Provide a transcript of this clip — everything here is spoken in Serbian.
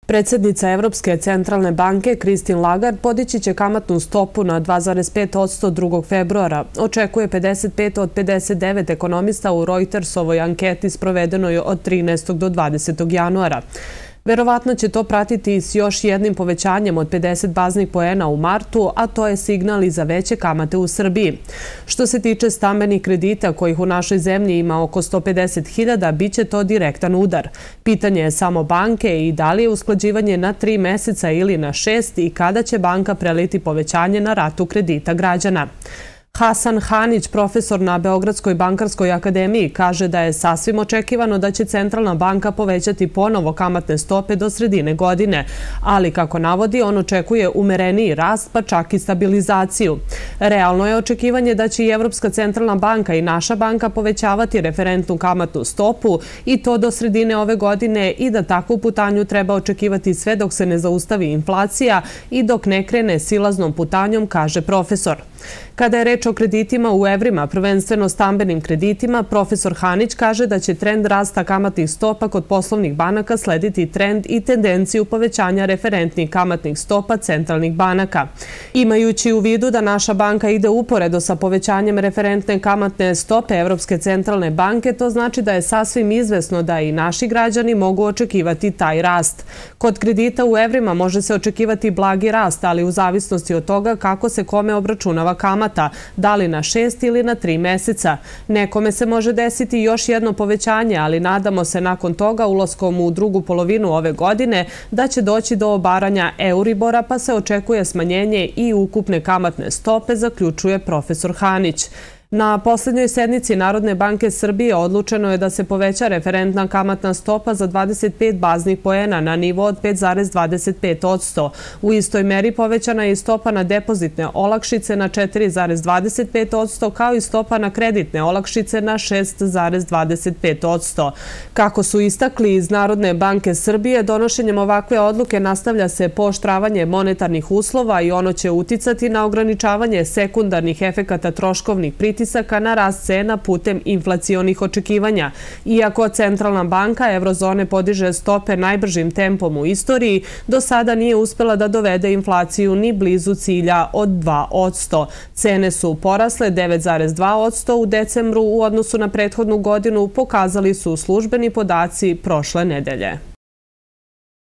Predsjednica Evropske centralne banke Christine Lagarde podići će kamatnu stopu na 2,5% 2. februara. Očekuje 55 od 59 ekonomista u Reutersovoj anketi sprovedenoj od 13. do 20. januara. Verovatno će to pratiti s još jednim povećanjem od 50 baznih poena u martu, a to je signal i za veće kamate u Srbiji. Što se tiče stambenih kredita, kojih u našoj zemlji ima oko 150.000, bit će to direktan udar. Pitanje je samo banke i da li je usklađivanje na 3 meseca ili na 6 i kada će banka preliti povećanje na ratu kredita građana. Hasan Hanić, profesor na Beogradskoj bankarskoj akademiji, kaže da je sasvim očekivano da će centralna banka povećati ponovo kamatne stope do sredine godine, ali kako navodi, on očekuje umereniji rast pa čak i stabilizaciju. Realno je očekivanje da će i Evropska centralna banka i naša banka povećavati referentnu kamatnu stopu i to do sredine ove godine i da takvu putanju treba očekivati sve dok se ne zaustavi inflacija i dok ne krene silaznom putanjom, kaže profesor. Kada je reč o kreditima u evrima, prvenstveno stambenim kreditima, profesor Hanić kaže da će trend rasta kamatnih stopa kod poslovnih banaka slediti trend i tendenciju povećanja referentnih kamatnih stopa centralnih banaka. Imajući u vidu da naša banka ide uporedo sa povećanjem referentne kamatne stope Evropske centralne banke, to znači da je sasvim izvesno da i naši građani mogu očekivati taj rast. Kod kredita u evrima može se očekivati blagi rast, ali u zavisnosti od toga kako se kome obračunava kamata, da li na 6 ili na 3 meseca. Nekome se može desiti još jedno povećanje, ali nadamo se nakon toga ulaskom u drugu polovinu ove godine da će doći do obaranja Euribora, pa se očekuje smanjenje i ukupne kamatne stope, zaključuje profesor Hanić. Na posljednjoj sednici Narodne banke Srbije odlučeno je da se poveća referentna kamatna stopa za 25 baznih poena na nivo od 5,25%. U istoj meri povećana je i stopa na depozitne olakšice na 4,25%, kao i stopa na kreditne olakšice na 6,25%. Kako su istakli iz Narodne banke Srbije, donošenjem ovakve odluke nastavlja se pooštravanje monetarnih uslova i ono će uticati na ograničavanje sekundarnih efekata troškovnih pritisaka na rast cena putem inflacionih očekivanja. Iako centralna banka Eurozone podiže stope najbržim tempom u istoriji, do sada nije uspela da dovede inflaciju ni blizu cilja od 2%. Cene su porasle 9,2% u decembru u odnosu na prethodnu godinu, pokazali su službeni podaci prošle nedelje.